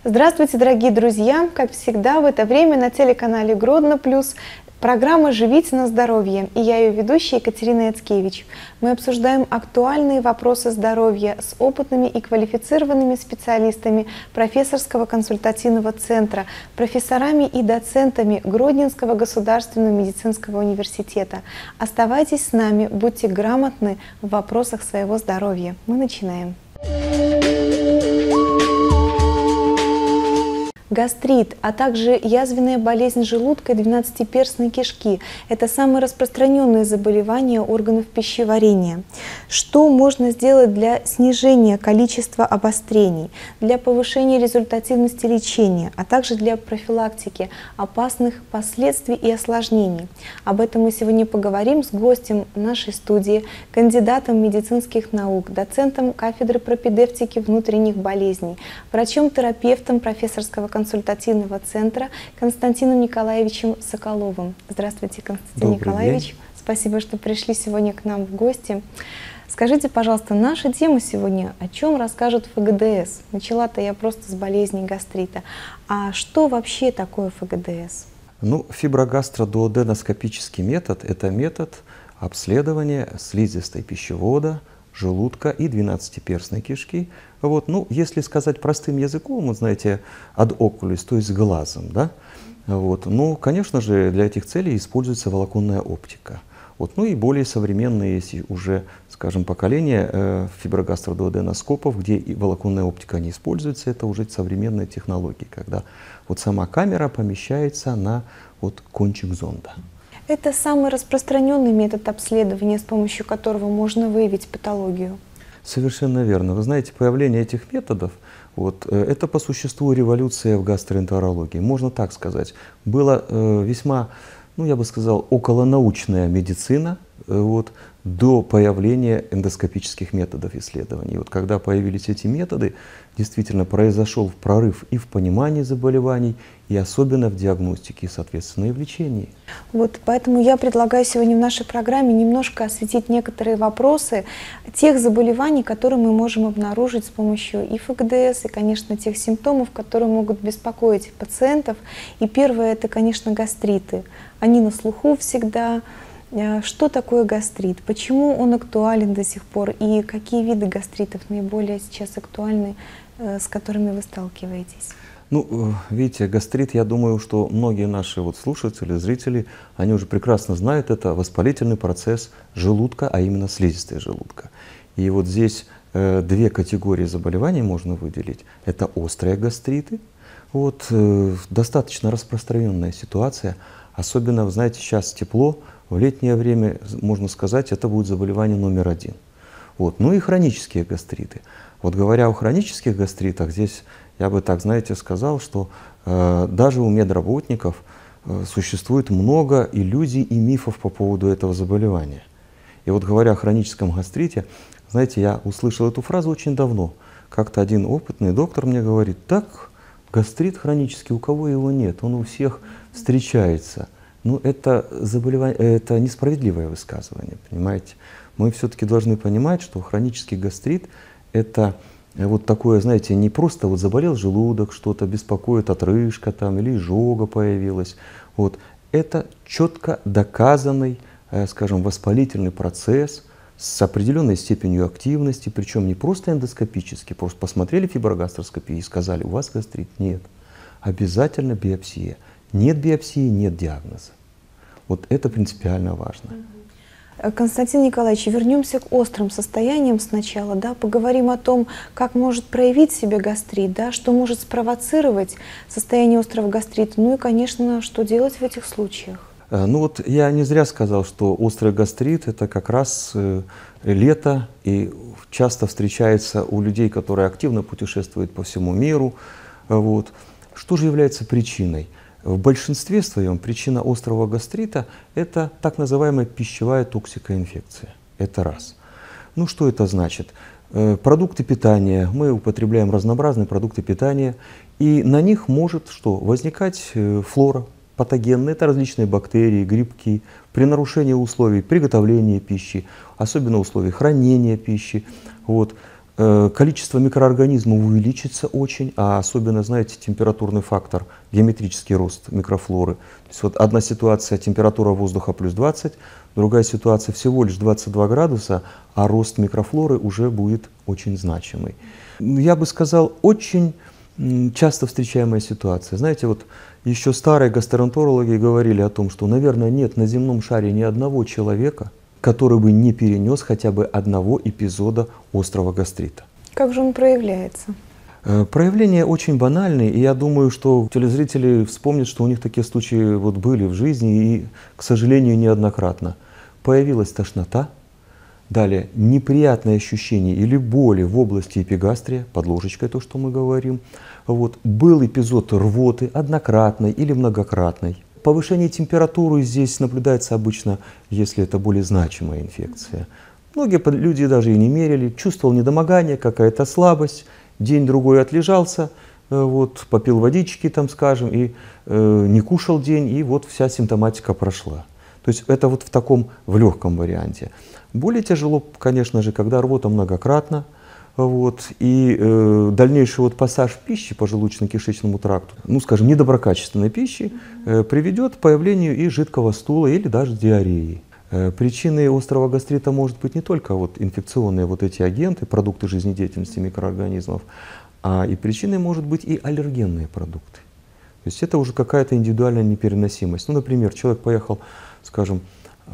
Здравствуйте, дорогие друзья! Как всегда, в это время на телеканале Гродно Плюс программа «Живите на здоровье» и я ее ведущая Екатерина Яцкевич. Мы обсуждаем актуальные вопросы здоровья с опытными и квалифицированными специалистами профессорского консультативного центра, профессорами и доцентами Гродненского государственного медицинского университета. Оставайтесь с нами, будьте грамотны в вопросах своего здоровья. Мы начинаем. Гастрит, а также язвенная болезнь желудка и двенадцатиперстной кишки – это самые распространенные заболевания органов пищеварения. Что можно сделать для снижения количества обострений, для повышения результативности лечения, а также для профилактики опасных последствий и осложнений? Об этом мы сегодня поговорим с гостем нашей студии, кандидатом медицинских наук, доцентом кафедры пропедевтики внутренних болезней, врачом-терапевтом профессорского консультативного центра Константином Николаевичем Соколовым. Здравствуйте, Константин Николаевич. Спасибо, что пришли сегодня к нам в гости. Скажите, пожалуйста, наша тема сегодня о чем расскажет ФГДС? Начала-то я просто с болезни гастрита. А что вообще такое ФГДС? Фиброгастродуоденоскопический метод – это метод обследования слизистой пищевода, желудка и двенадцатиперстной кишки. Если сказать простым языком, знаете, ad oculis, то есть глазом, да? Конечно же, для этих целей используется волоконная оптика. И более современные есть уже, скажем, поколения фиброгастродуоденоскопов, где и волоконная оптика не используется, это уже современные технологии, когда сама камера помещается на кончик зонда. Это самый распространенный метод обследования, с помощью которого можно выявить патологию. Совершенно верно. Вы знаете, появление этих методов, это по существу революция в гастроэнтерологии. Можно так сказать. Была весьма, я бы сказал, околонаучная медицина до появления эндоскопических методов исследований. Когда появились эти методы, действительно произошел прорыв и в понимании заболеваний, и особенно в диагностике, и, соответственно, и в лечении. Поэтому я предлагаю сегодня в нашей программе немножко осветить некоторые вопросы тех заболеваний, которые мы можем обнаружить с помощью и ФГДС, и, конечно, тех симптомов, которые могут беспокоить пациентов. И первое – это, конечно, гастриты. Они на слуху всегда. Что такое гастрит? Почему он актуален до сих пор? И какие виды гастритов наиболее сейчас актуальны, с которыми вы сталкиваетесь? Видите, гастрит, я думаю, что многие наши слушатели, зрители, они уже прекрасно знают, это воспалительный процесс желудка, а именно слизистой желудка. И здесь две категории заболеваний можно выделить. Это острые гастриты, достаточно распространенная ситуация, особенно, вы знаете, сейчас тепло, в летнее время, можно сказать, это будет заболевание номер один. И хронические гастриты. Говоря о хронических гастритах, здесь я бы так, знаете, сказал, что даже у медработников существует много иллюзий и мифов по поводу этого заболевания. И говоря о хроническом гастрите, знаете, я услышал эту фразу очень давно. Как-то один опытный доктор мне говорит: так, гастрит хронический, у кого его нет, он у всех встречается. Это заболевание, это несправедливое высказывание, понимаете? Мы все-таки должны понимать, что хронический гастрит – это такое, знаете, не просто заболел желудок, что-то беспокоит, отрыжка или изжога появилась. Это четко доказанный, скажем, воспалительный процесс с определенной степенью активности, причем не просто эндоскопически, просто посмотрели фиброгастроскопию и сказали: у вас гастрит. Нет, обязательно биопсия. Нет биопсии, нет диагноза. Это принципиально важно. Константин Николаевич, вернемся к острым состояниям сначала, поговорим о том, как может проявить себя гастрит, что может спровоцировать состояние острого гастрита, и, конечно, что делать в этих случаях. Я не зря сказал, что острый гастрит – это как раз лето, и часто встречается у людей, которые активно путешествуют по всему миру. Что же является причиной? В большинстве своем причина острого гастрита – это так называемая пищевая токсикоинфекция. Это раз. Что это значит? Продукты питания, мы употребляем разнообразные продукты питания, и на них может возникать флора патогенная, это различные бактерии, грибки, при нарушении условий приготовления пищи, особенно условий хранения пищи. количество микроорганизмов увеличится очень, а особенно, знаете, температурный фактор, геометрический рост микрофлоры. То есть вот одна ситуация — температура воздуха плюс 20, другая ситуация — всего лишь 22 градуса, а рост микрофлоры уже будет очень значимый. Я бы сказал, очень часто встречаемая ситуация. Знаете, вот еще старые гастроэнтерологи говорили о том, что, наверное, нет на земном шаре ни одного человека, который бы не перенес хотя бы одного эпизода острого гастрита. Как же он проявляется? Проявления очень банальные, и я думаю, что телезрители вспомнят, что у них такие случаи вот были в жизни, и, к сожалению, неоднократно. Появилась тошнота, далее неприятные ощущения или боли в области эпигастрия, под ложечкой, то, что мы говорим. Вот. Был эпизод рвоты, однократной или многократной. Повышение температуры здесь наблюдается обычно, если это более значимая инфекция. Многие люди даже и не мерили, чувствовал недомогание, какая-то слабость, день-другой отлежался, вот, попил водички, там, скажем, и не кушал день, и вот вся симптоматика прошла. То есть это вот в легком варианте. Более тяжело, конечно же, когда рвота многократно. Вот, и дальнейший вот пассаж пищи по желудочно-кишечному тракту, ну, скажем, недоброкачественной пищи, приведет к появлению и жидкого стула или даже диареи. Причиной острого гастрита может быть не только вот инфекционные вот эти агенты, продукты жизнедеятельности микроорганизмов, а и причиной может быть и аллергенные продукты. То есть это уже какая-то индивидуальная непереносимость. Ну, например, человек поехал, скажем,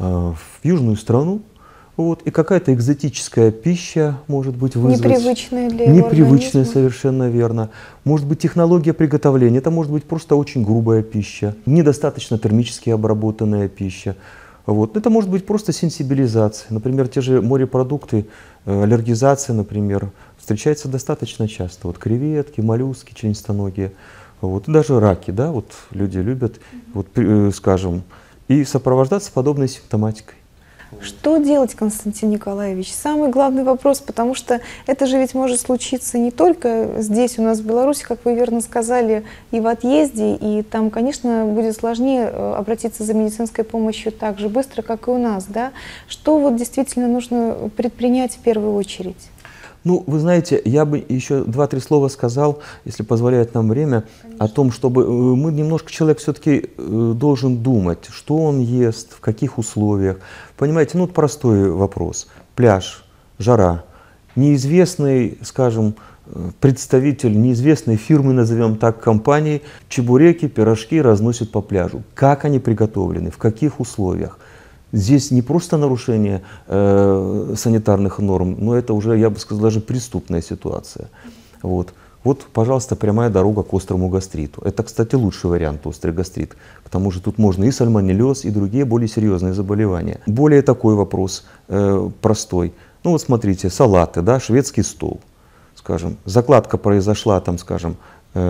в южную страну, вот, и какая-то экзотическая пища может быть вызвать. Непривычная для его Непривычная, организма. совершенно верно. Может быть технология приготовления, это может быть просто очень грубая пища, недостаточно термически обработанная пища. Вот. Это может быть просто сенсибилизация. Например, те же морепродукты, аллергизация, например, встречается достаточно часто. Вот креветки, моллюски, членистоногие, вот, и даже раки, да, вот люди любят, вот, скажем, и сопровождаться подобной симптоматикой. Что делать, Константин Николаевич? Самый главный вопрос, потому что это же ведь может случиться не только здесь у нас в Беларуси, как вы верно сказали, и в отъезде, и там, конечно, будет сложнее обратиться за медицинской помощью так же быстро, как и у нас, да? Что вот действительно нужно предпринять в первую очередь? Ну, вы знаете, я бы еще 2-3 слова сказал, если позволяет нам время, конечно, о том, чтобы мы немножко, человек все-таки должен думать, что он ест, в каких условиях. Понимаете, ну, вот простой вопрос. Пляж, жара, неизвестный, скажем, представитель неизвестной фирмы, назовем так, компании, чебуреки, пирожки разносит по пляжу. Как они приготовлены, в каких условиях? Здесь не просто нарушение санитарных норм, но это уже, я бы сказал, даже преступная ситуация. Вот, пожалуйста, прямая дорога к острому гастриту. Это, кстати, лучший вариант острый гастрит. К тому же тут можно и сальмонеллез, и другие более серьезные заболевания. Более такой вопрос простой. Ну вот смотрите, салаты, да, шведский стол. Скажем, закладка произошла, там, скажем,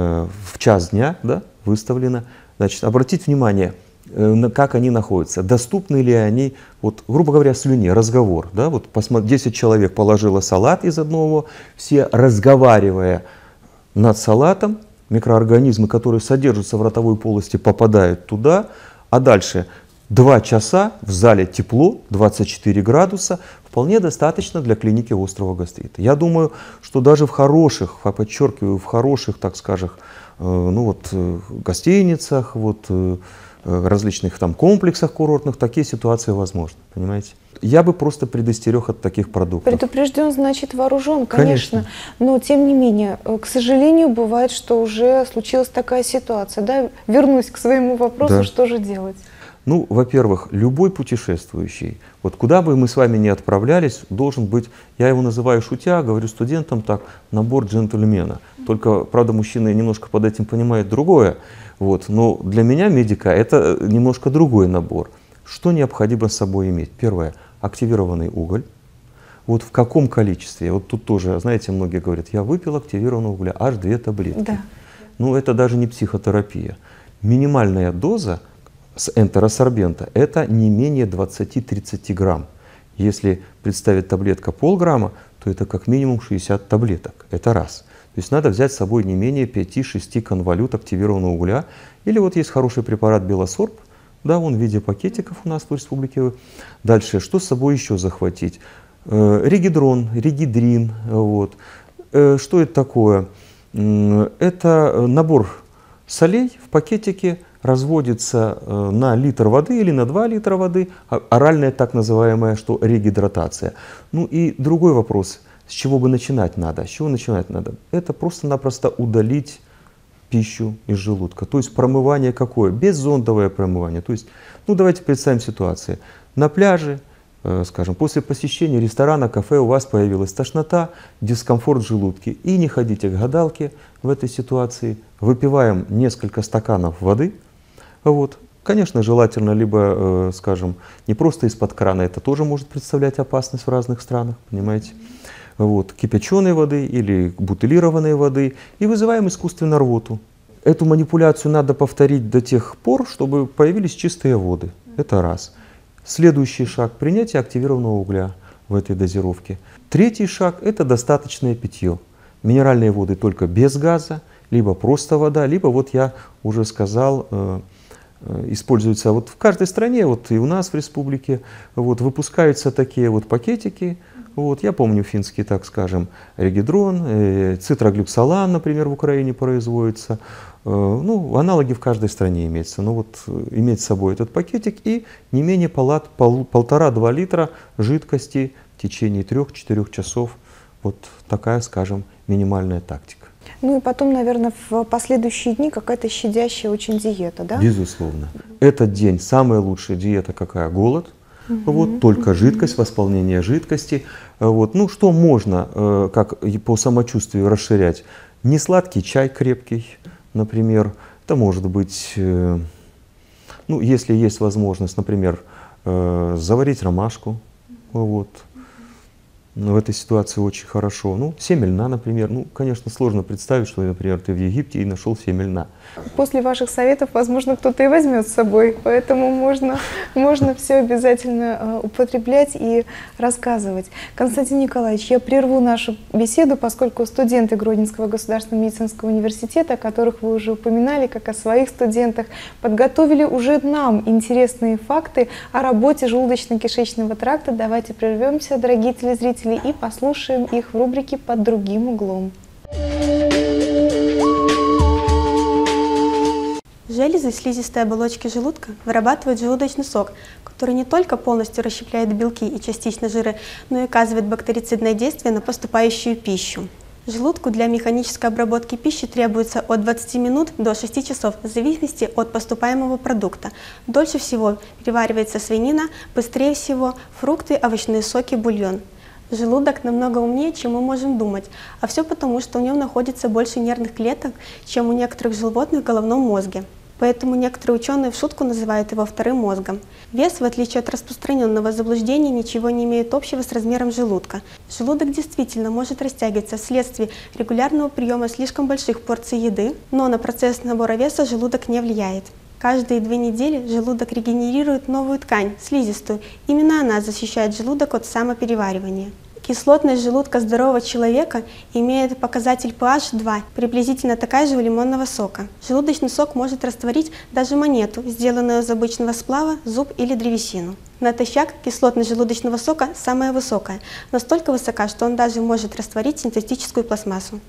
в час дня, да, выставлена. Значит, обратите внимание, как они находятся, доступны ли они, вот, грубо говоря, слюне, разговор. Да, вот 10 человек положило салат из одного, все разговаривая над салатом, микроорганизмы, которые содержатся в ротовой полости, попадают туда, а дальше 2 часа в зале тепло, 24 градуса, вполне достаточно для клиники острого гастрита. Я думаю, что даже в хороших, подчеркиваю, в хороших, так скажем, ну вот, гостиницах, вот, различных там комплексах курортных такие ситуации возможны, понимаете? Я бы просто предостерег от таких продуктов. Предупрежден, значит вооружен, конечно. Но тем не менее, к сожалению, бывает, что уже случилась такая ситуация. Да? Вернусь к своему вопросу, да. Что же делать? Ну, во-первых, любой путешествующий, вот куда бы мы с вами ни отправлялись, должен быть, я его называю шутя, говорю студентам так, набор джентльмена. Только, правда, мужчины немножко под этим понимают другое. Вот. Но для меня, медика, это немножко другой набор. Что необходимо с собой иметь? Первое, активированный уголь. Вот в каком количестве? Вот тут тоже, знаете, многие говорят, я выпил активированного угля, аж 2 таблетки. Да. Ну, это даже не психотерапия. Минимальная доза с энтеросорбента это не менее 20-30 грамм. Если представить таблетка полграмма, то это как минимум 60 таблеток. Это раз. То есть надо взять с собой не менее 5-6 конволют активированного угля. Или вот есть хороший препарат Белосорб, да, он в виде пакетиков у нас в республике. Дальше, что с собой еще захватить? Регидрон, регидрин. Вот. Что это такое? Это набор солей в пакетике, разводится на литр воды или на 2 литра воды, оральная так называемая, что регидратация. Ну и другой вопрос, с чего бы начинать надо? С чего начинать надо? Это просто-напросто удалить пищу из желудка. То есть промывание какое? Беззондовое промывание. То есть, ну давайте представим ситуацию. На пляже, скажем, после посещения ресторана, кафе у вас появилась тошнота, дискомфорт в желудке. И не ходите к гадалке в этой ситуации. Выпиваем несколько стаканов воды. Вот. Конечно, желательно либо, скажем, не просто из-под крана, это тоже может представлять опасность в разных странах, понимаете. Вот, кипяченой воды или бутылированной воды, и вызываем искусственно рвоту. Эту манипуляцию надо повторить до тех пор, чтобы появились чистые воды. Это раз. Следующий шаг – принятие активированного угля в этой дозировке. Третий шаг – это достаточное питье. Минеральные воды только без газа, либо просто вода, либо, вот я уже сказал, используются вот в каждой стране, вот и у нас в республике, вот, выпускаются такие вот пакетики. Вот, я помню финский, так скажем, регидрон, цитроглюксолан, например, в Украине производится. Ну, аналоги в каждой стране имеются. Но вот иметь с собой этот пакетик и не менее 1,5-2 литра жидкости в течение 3-4 часов. Вот такая, скажем, минимальная тактика. Ну и потом, наверное, в последующие дни какая-то щадящая очень диета, да? Безусловно. Этот день самая лучшая диета какая? Голод. Вот, только жидкость, восполнение жидкости. Вот. Ну, что можно, как по самочувствию, расширять? Не сладкий чай крепкий, например. Это может быть, ну, если есть возможность, например, заварить ромашку. Вот. В этой ситуации очень хорошо. Ну, семя льна, например. Ну, конечно, сложно представить, что, например, ты в Египте и нашел семя льна. После ваших советов, возможно, кто-то и возьмет с собой, поэтому можно все обязательно употреблять и рассказывать. Константин Николаевич, я прерву нашу беседу, поскольку студенты Гродненского государственного медицинского университета, о которых вы уже упоминали, как о своих студентах, подготовили уже нам интересные факты о работе желудочно-кишечного тракта. Давайте прервемся, дорогие телезрители, и послушаем их в рубрике «Под другим углом». Железы слизистой оболочки желудка вырабатывают желудочный сок, который не только полностью расщепляет белки и частично жиры, но и оказывает бактерицидное действие на поступающую пищу. Желудку для механической обработки пищи требуется от 20 минут до 6 часов в зависимости от поступаемого продукта. Дольше всего переваривается свинина, быстрее всего фрукты, овощные соки, бульон. Желудок намного умнее, чем мы можем думать, а все потому, что в нем находится больше нервных клеток, чем у некоторых животных в головном мозге. Поэтому некоторые ученые в шутку называют его вторым мозгом. Вес, в отличие от распространенного заблуждения, ничего не имеет общего с размером желудка. Желудок действительно может растягиваться вследствие регулярного приема слишком больших порций еды, но на процесс набора веса желудок не влияет. Каждые 2 недели желудок регенерирует новую ткань, слизистую. Именно она защищает желудок от самопереваривания. Кислотность желудка здорового человека имеет показатель pH 2, приблизительно такая же у лимонного сока. Желудочный сок может растворить даже монету, сделанную из обычного сплава, зуб или древесину. Натощак кислотность желудочного сока самая высокая, настолько высока, что он даже может растворить синтетическую пластмассу.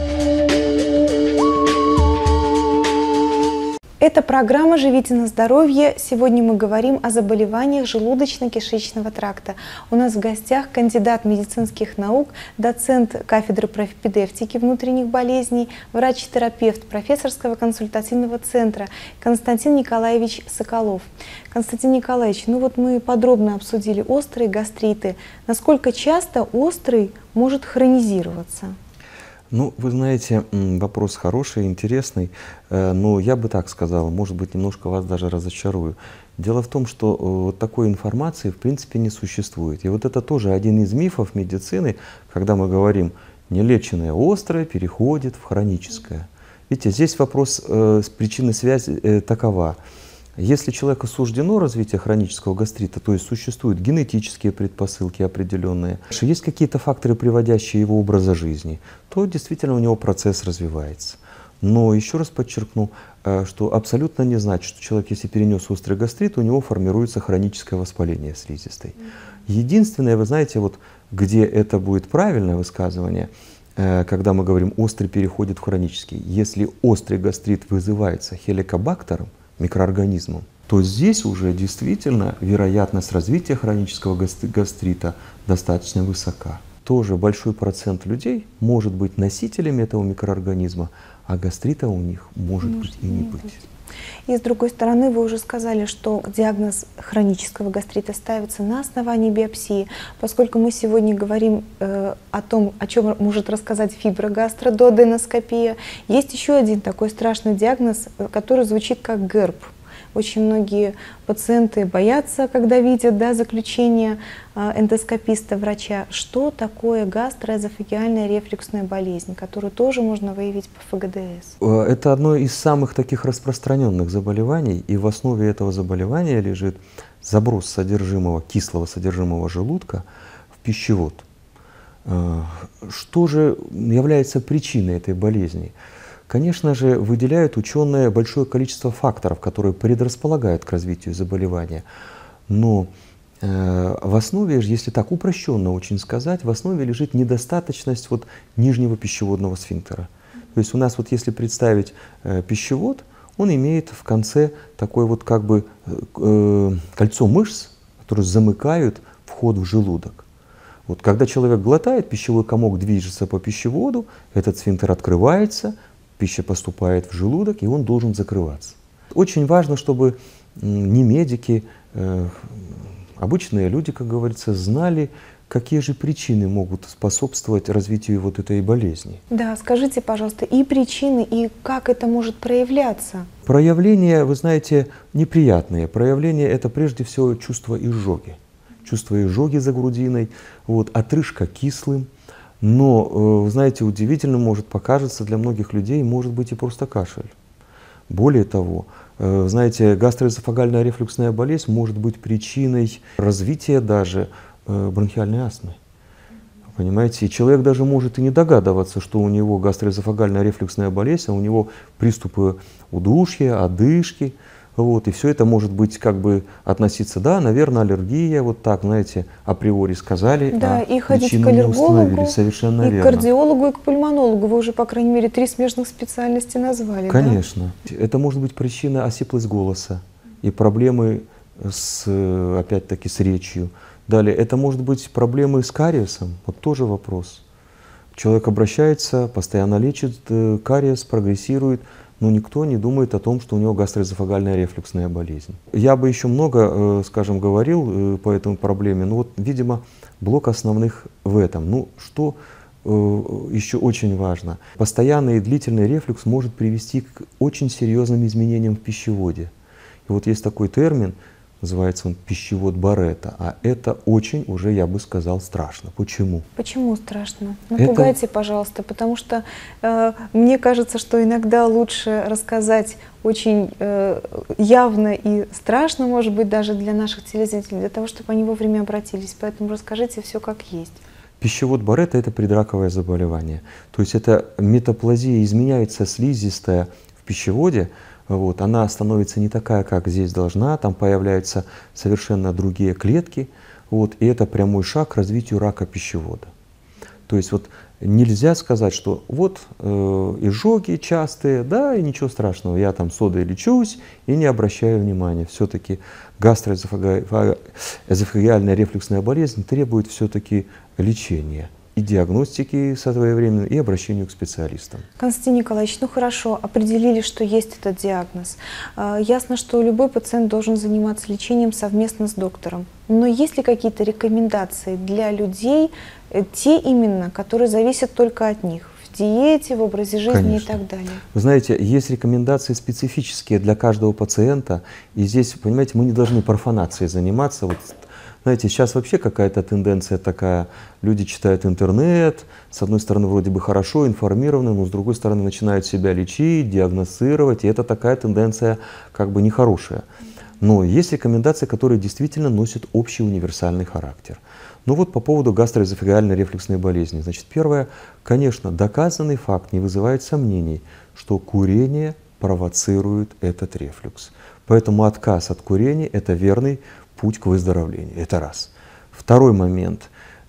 Это программа «Живите на здоровье». Сегодня мы говорим о заболеваниях желудочно-кишечного тракта. У нас в гостях кандидат медицинских наук, доцент кафедры пропедевтики внутренних болезней, врач-терапевт профессорского консультативного центра Константин Николаевич Соколов. Константин Николаевич, ну вот мы подробно обсудили острые гастриты. Насколько часто острый может хронизироваться? Ну, вы знаете, вопрос хороший, интересный, но я бы так сказал, может быть, немножко вас даже разочарую. Дело в том, что вот такой информации в принципе не существует. И вот это тоже один из мифов медицины, когда мы говорим, нелеченное острое переходит в хроническое. Видите, здесь вопрос с причинной связи такова. Если человеку суждено развитие хронического гастрита, то есть существуют генетические предпосылки определенные, есть какие-то факторы, приводящие его образа жизни, то действительно у него процесс развивается. Но еще раз подчеркну, что абсолютно не значит, что человек, если перенес острый гастрит, у него формируется хроническое воспаление слизистой. Единственное, вы знаете, вот где это будет правильное высказывание, когда мы говорим «острый переходит в хронический», если острый гастрит вызывается хеликобактером, микроорганизмом, то здесь уже действительно вероятность развития хронического гастрита достаточно высока. Тоже большой процент людей может быть носителями этого микроорганизма, а гастрита у них может быть и не быть. И с другой стороны, вы уже сказали, что диагноз хронического гастрита ставится на основании биопсии. Поскольку мы сегодня говорим о том, о чем может рассказать фиброгастрододеноскопия, есть еще один такой страшный диагноз, который звучит как ГЭРБ. Очень многие пациенты боятся, когда видят, да, заключение эндоскописта, врача. Что такое гастроэзофагеальная рефлюксная болезнь, которую тоже можно выявить по ФГДС? Это одно из самых таких распространенных заболеваний, и в основе этого заболевания лежит заброс содержимого, кислого содержимого желудка в пищевод. Что же является причиной этой болезни? Конечно же, выделяют ученые большое количество факторов, которые предрасполагают к развитию заболевания. Но в основе, если так упрощенно очень сказать, в основе лежит недостаточность вот нижнего пищеводного сфинктера. То есть у нас, вот если представить пищевод, он имеет в конце такое вот как бы кольцо мышц, которые замыкают вход в желудок. Вот когда человек глотает, пищевой комок движется по пищеводу, этот сфинктер открывается, пища поступает в желудок, и он должен закрываться. Очень важно, чтобы не медики, обычные люди, как говорится, знали, какие же причины могут способствовать развитию вот этой болезни. Да, скажите, пожалуйста, и причины, и как это может проявляться? Проявления, вы знаете, неприятные. Проявления — это прежде всего чувство изжоги. Чувство изжоги за грудиной, вот, отрыжка кислым. Но, вы знаете, удивительным может покажется для многих людей, может быть и просто кашель. Более того, знаете, гастроэзофагальная рефлюксная болезнь может быть причиной развития даже бронхиальной астмы. Понимаете, и человек даже может и не догадываться, что у него гастроэзофагальная рефлюксная болезнь, а у него приступы удушья, одышки. Вот, и все это может быть как бы относиться, да, наверное, аллергия, вот так, знаете, априори сказали, да, а и ходить к причину не установили, совершенно и верно. к кардиологу, и к пульмонологу. Вы уже, по крайней мере, 3 смежных специальности назвали. Конечно. Да? Это может быть причина осиплость голоса и проблемы опять-таки с речью. Далее, это может быть проблемы с кариесом, вот тоже вопрос. Человек обращается, постоянно лечит кариес, прогрессирует, но никто не думает о том, что у него гастроэзофагальная рефлюксная болезнь. Я бы еще много, скажем, говорил по этой проблеме, но вот, видимо, блок основных в этом. Ну, что еще очень важно. Постоянный и длительный рефлюкс может привести к очень серьезным изменениям в пищеводе. И вот есть такой термин, называется он пищевод Барретта, а это очень уже, я бы сказал, страшно. Почему? Почему страшно? Напугайте, пожалуйста, потому что мне кажется, что иногда лучше рассказать очень явно и страшно, может быть, даже для наших телезрителей, для того, чтобы они вовремя обратились. Поэтому расскажите все как есть. Пищевод Барретта — это предраковое заболевание. То есть это метаплазия, изменяется слизистая в пищеводе. Вот, она становится не такая, как здесь должна, там появляются совершенно другие клетки, вот, и это прямой шаг к развитию рака пищевода. То есть вот нельзя сказать, что вот изжоги частые, да, и ничего страшного, я там содой лечусь и не обращаю внимания. Все-таки гастроэзофагеальная рефлюксная болезнь требует все-таки лечения. И диагностики своевременной, и обращению к специалистам. Константин Николаевич, ну хорошо, определили, что есть этот диагноз. Ясно, что любой пациент должен заниматься лечением совместно с доктором. Но есть ли какие-то рекомендации для людей, те именно, которые зависят только от них? В диете, в образе жизни, конечно, и так далее. Вы знаете, есть рекомендации специфические для каждого пациента. И здесь, понимаете, мы не должны профанацией заниматься. Вот, знаете, сейчас вообще какая-то тенденция такая, люди читают интернет, с одной стороны вроде бы хорошо информированы, но с другой стороны начинают себя лечить, диагностировать, и это такая тенденция как бы нехорошая. Но есть рекомендации, которые действительно носят общий универсальный характер. Ну вот по поводу гастроэзофагеальной рефлюксной болезни. Значит, первое, конечно, доказанный факт не вызывает сомнений, что курение провоцирует этот рефлюкс. Поэтому отказ от курения – это верный путь к выздоровлению. Это раз. Второй момент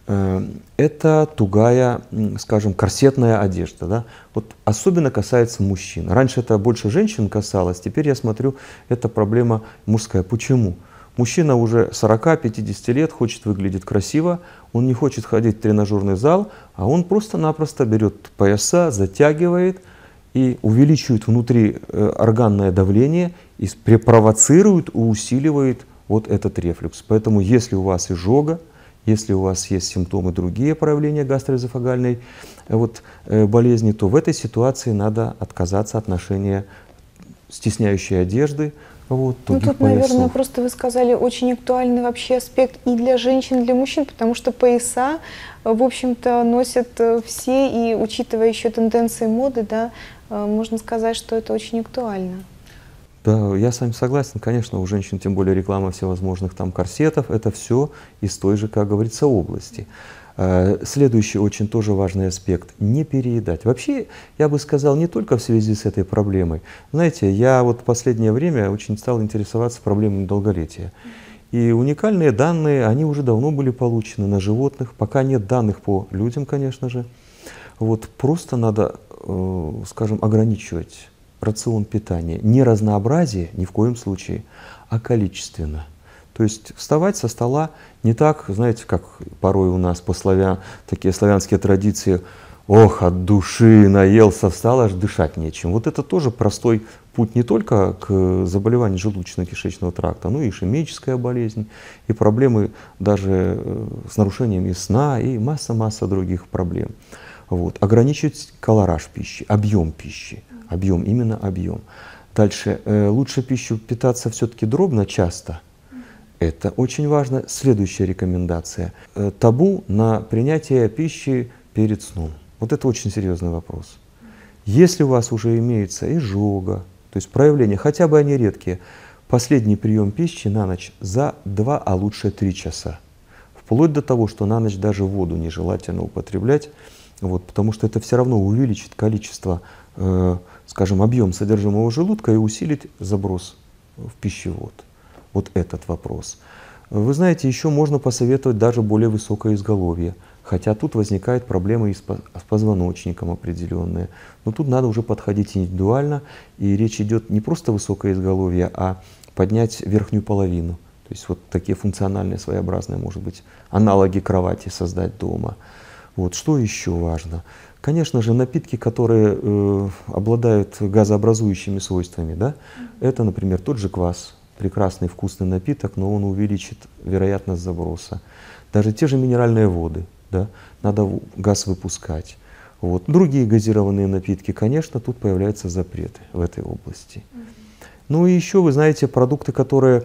– это тугая, скажем, корсетная одежда. Да? Вот особенно касается мужчин. Раньше это больше женщин касалось, теперь я смотрю, это проблема мужская. Почему? Мужчина уже 40-50 лет, хочет выглядеть красиво, он не хочет ходить в тренажерный зал, а он просто-напросто берет пояса, затягивает и увеличивает внутри органное давление и провоцирует, усиливает вот этот рефлюкс. Поэтому если у вас изжога, если у вас есть симптомы другие проявления гастроэзофагальной болезни, то в этой ситуации надо отказаться от ношения стесняющей одежды. Ну, тут, наверное, просто вы сказали очень актуальный вообще аспект и для женщин, и для мужчин, потому что пояса, в общем-то, носят все, и учитывая еще тенденции моды, да, можно сказать, что это очень актуально. Да, я с вами согласен. Конечно, у женщин, тем более реклама всевозможных там корсетов, это все из той же, как говорится, области. Следующий очень тоже важный аспект – не переедать. Вообще, я бы сказал, не только в связи с этой проблемой. Знаете, я вот в последнее время очень стал интересоваться проблемами долголетия. И уникальные данные, они уже давно были получены на животных, пока нет данных по людям, конечно же. Вот просто надо, скажем, ограничивать рацион питания. Не разнообразие, ни в коем случае, а количественно. То есть вставать со стола не так, знаете, как порой у нас такие славянские традиции, ох, от души наелся, встал, аж дышать нечем. Вот это тоже простой путь не только к заболеванию желудочно-кишечного тракта, но и ишемическая болезнь, и проблемы даже с нарушениями сна, и масса других проблем. Вот. Ограничить колораж пищи, объем пищи, именно объем. Дальше, лучше пищу питаться все-таки дробно, часто. Это очень важно. Следующая рекомендация. Табу на принятие пищи перед сном. Вот это очень серьезный вопрос. Если у вас уже имеется изжога, то есть проявления, хотя бы они редкие, последний прием пищи на ночь за 2, а лучше 3 часа. Вплоть до того, что на ночь даже воду нежелательно употреблять, вот, потому что это все равно увеличит количество, скажем, объем содержимого желудка и усилит заброс в пищевод. Вот этот вопрос. Вы знаете, еще можно посоветовать даже более высокое изголовье, хотя тут возникают проблемы и с позвоночником определенные. Но тут надо уже подходить индивидуально, и речь идет не просто высокое изголовье, а поднять верхнюю половину. То есть вот такие функциональные, своеобразные, может быть, аналоги кровати создать дома. Вот. Что еще важно? Конечно же, напитки, которые обладают газообразующими свойствами, да? Это, например, тот же квас. Прекрасный вкусный напиток, но он увеличит вероятность заброса. Даже те же минеральные воды, да, надо газ выпускать. Вот. Другие газированные напитки, конечно, тут появляются запреты в этой области. Ну и еще, вы знаете, продукты, которые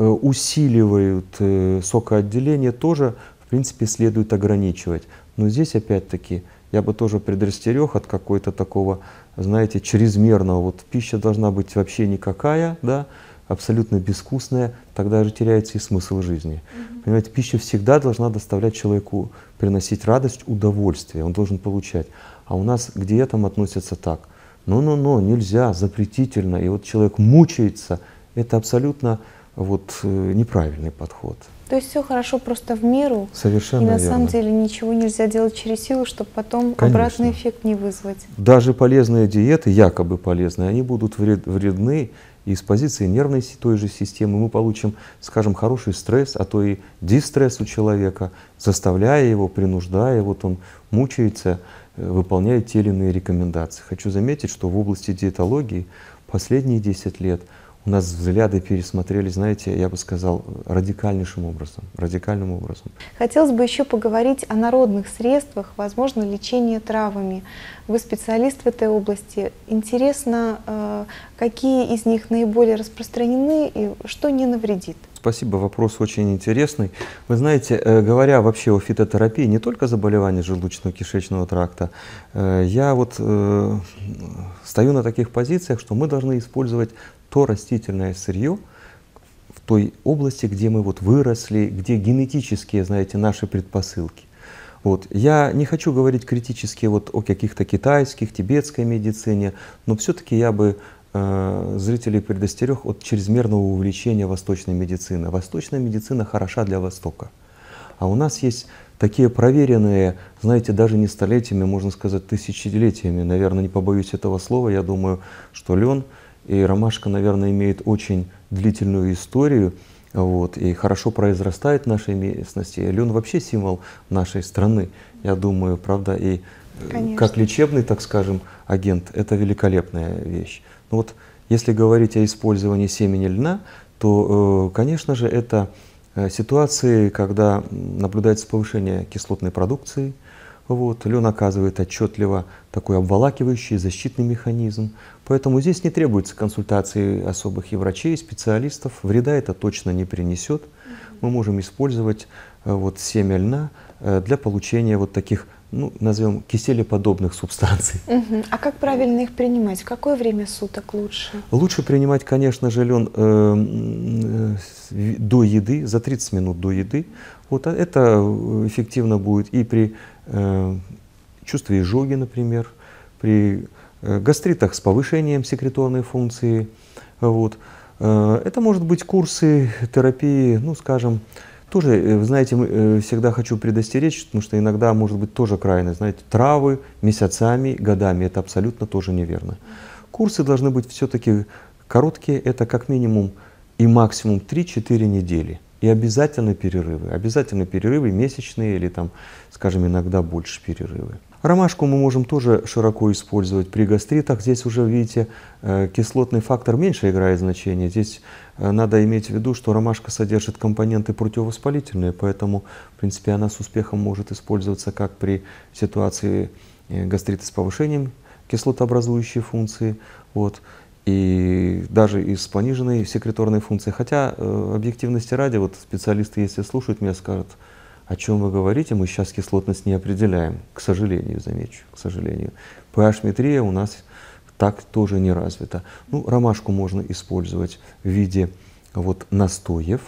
усиливают сокоотделение, тоже, в принципе, следует ограничивать. Но здесь, опять-таки, я бы тоже предостерег от какой-то такого, знаете, чрезмерного. Вот пища должна быть вообще никакая, да, абсолютно безвкусная, тогда же теряется и смысл жизни. Понимаете, пища всегда должна доставлять человеку, приносить радость, удовольствие, он должен получать. А у нас к диетам относятся так: нельзя, запретительно, и вот человек мучается. Это абсолютно неправильный подход. То есть все хорошо просто в меру. Совершенно и на верно. самом деле ничего нельзя делать через силу, чтобы потом Конечно. Обратный эффект не вызвать. Даже полезные диеты, якобы полезные, они будут вредны, и с позиции нервной той же системы мы получим, скажем, хороший стресс, а то и дистресс у человека, заставляя его, принуждая, вот он мучается, выполняет те или иные рекомендации. Хочу заметить, что в области диетологии последние 10 лет у нас взгляды пересмотрели, знаете, я бы сказал, радикальнейшим образом, радикальным образом. Хотелось бы еще поговорить о народных средствах, возможно, лечения травами. Вы специалист в этой области. Интересно, какие из них наиболее распространены и что не навредит? Спасибо, вопрос очень интересный. Вы знаете, говоря вообще о фитотерапии, не только заболевания желудочно-кишечного тракта, я стою на таких позициях, что мы должны использовать то растительное сырье, той области, где мы вот выросли, где генетические, знаете, наши предпосылки. Вот. Я не хочу говорить критически вот о каких-то китайских, тибетской медицине, но все-таки я бы зрителей предостерег от чрезмерного увлечения восточной медициной. Восточная медицина хороша для Востока. А у нас есть такие проверенные, знаете, даже не столетиями, можно сказать, тысячелетиями, наверное, не побоюсь этого слова, я думаю, что лен и ромашка, наверное, имеют очень длительную историю, вот, и хорошо произрастает в нашей местности. Лен вообще символ нашей страны, я думаю, правда, и Конечно. Как лечебный, так скажем, агент, это великолепная вещь. Но вот если говорить о использовании семени льна, то, конечно же, это ситуации, когда наблюдается повышение кислотной продукции. Вот, лен оказывает отчетливо такой обволакивающий защитный механизм. Поэтому здесь не требуется консультации особых и врачей, и специалистов. Вреда это точно не принесет. Мы можем использовать вот, семя льна для получения вот таких, ну, назовем, киселеподобных субстанций. А как правильно их принимать? В какое время суток лучше? Лучше принимать, конечно же, лен до еды, за 30 минут до еды. Вот, это эффективно будет и при чувстве изжоги, например, при гастритах с повышением секреторной функции. Вот. Это может быть курсы терапии, ну, скажем, тоже, вы знаете, всегда хочу предостеречь, потому что иногда может быть тоже крайность. Знаете, травы месяцами, годами, это абсолютно тоже неверно. Курсы должны быть все-таки короткие, это как минимум и максимум 3-4 недели. И обязательно перерывы месячные или там, скажем, иногда больше перерывы. Ромашку мы можем тоже широко использовать при гастритах. Здесь уже, видите, кислотный фактор меньше играет значение. Здесь надо иметь в виду, что ромашка содержит компоненты противовоспалительные, поэтому, в принципе, она с успехом может использоваться как при ситуации гастрита с повышением кислотообразующей функции, вот, и даже и с пониженной секреторной функцией. Хотя, объективности ради, вот специалисты, если слушают меня, скажут: о чем вы говорите, мы сейчас кислотность не определяем. К сожалению, замечу, к сожалению. pH-метрия у нас так тоже не развита. Ну, ромашку можно использовать в виде вот настоев.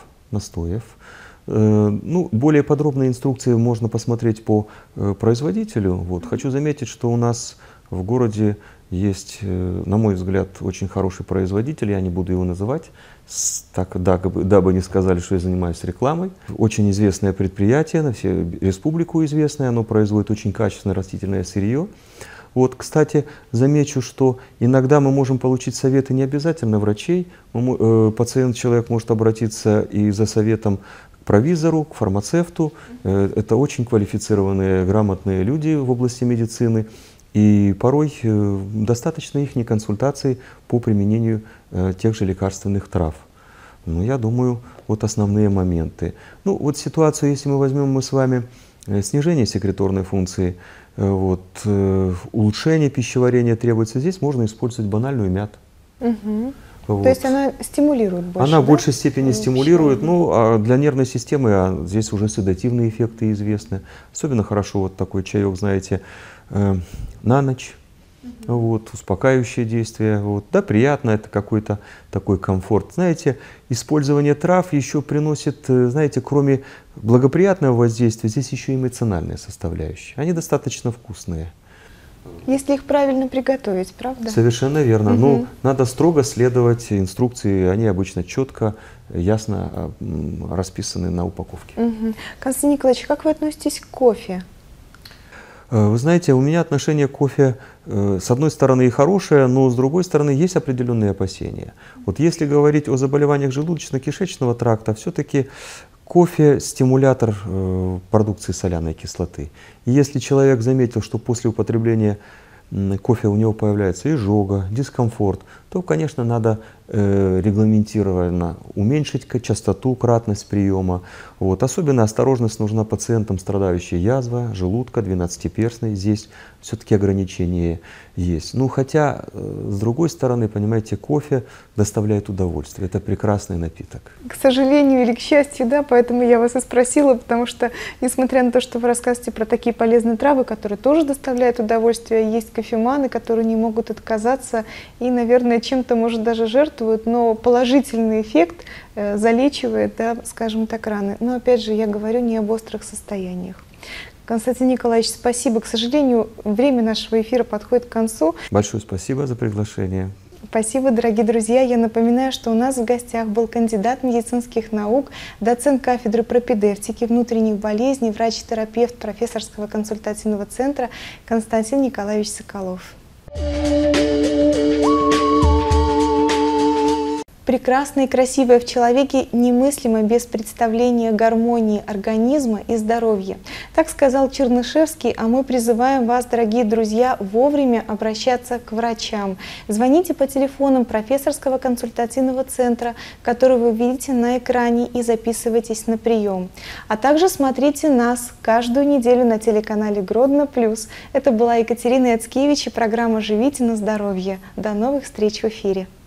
Ну, более подробные инструкции можно посмотреть по производителю. Вот. Хочу заметить, что у нас в городе есть, на мой взгляд, очень хороший производитель, я не буду его называть, так, дабы не сказали, что я занимаюсь рекламой. Очень известное предприятие, на всю республику известное, оно производит очень качественное растительное сырье. Вот, кстати, замечу, что иногда мы можем получить советы не обязательно врачей. Человек может обратиться и за советом к провизору, к фармацевту. Это очень квалифицированные, грамотные люди в области медицины. И порой достаточно их консультаций по применению тех же лекарственных трав. Ну, я думаю, вот основные моменты. Ну, вот ситуацию, если мы возьмем мы с вами снижение секреторной функции, вот, улучшение пищеварения требуется, здесь можно использовать банальную мяту. Вот. То есть она стимулирует больше? Она в большей степени стимулирует, ну, а для нервной системы здесь уже седативные эффекты известны. Особенно хорошо вот такой чаек, знаете, на ночь, вот, успокаивающее действие, вот, да, приятно, это какой-то такой комфорт. Знаете, использование трав еще приносит, знаете, кроме благоприятного воздействия, здесь еще и эмоциональная составляющая. Они достаточно вкусные. Если их правильно приготовить, правда? Совершенно верно. Ну, надо строго следовать инструкции, они обычно четко, ясно расписаны на упаковке. Константин Николаевич, как вы относитесь к кофе? Вы знаете, у меня отношение к кофе, с одной стороны, и хорошее, но с другой стороны, есть определенные опасения. Вот если говорить о заболеваниях желудочно-кишечного тракта, все-таки кофе – стимулятор продукции соляной кислоты. И если человек заметил, что после употребления кофе у него появляется изжога, дискомфорт, то, конечно, надо регламентированно уменьшить частоту, кратность приема. Вот. Особенно осторожность нужна пациентам, страдающим язвой желудка, 12-перстной. Здесь все-таки ограничения есть. Ну, хотя, с другой стороны, понимаете, кофе доставляет удовольствие. Это прекрасный напиток. К сожалению или к счастью, да, поэтому я вас и спросила, потому что, несмотря на то, что вы рассказываете про такие полезные травы, которые тоже доставляют удовольствие, есть кофеманы, которые не могут отказаться, и, наверное, чем-то, может, даже жертвуют, но положительный эффект залечивает, да, скажем так, раны. Но опять же, я говорю не об острых состояниях. Константин Николаевич, спасибо. К сожалению, время нашего эфира подходит к концу. Большое спасибо за приглашение. Спасибо, дорогие друзья. Я напоминаю, что у нас в гостях был кандидат медицинских наук, доцент кафедры пропедевтики, внутренних болезней, врач-терапевт профессорского консультативного центра Константин Николаевич Соколов. Прекрасное и красивое в человеке немыслимо без представления гармонии организма и здоровья. Так сказал Чернышевский, а мы призываем вас, дорогие друзья, вовремя обращаться к врачам. Звоните по телефонам профессорского консультативного центра, который вы видите на экране, и записывайтесь на прием. А также смотрите нас каждую неделю на телеканале Гродно Плюс. Это была Екатерина Яцкевич и программа «Живите на здоровье». До новых встреч в эфире.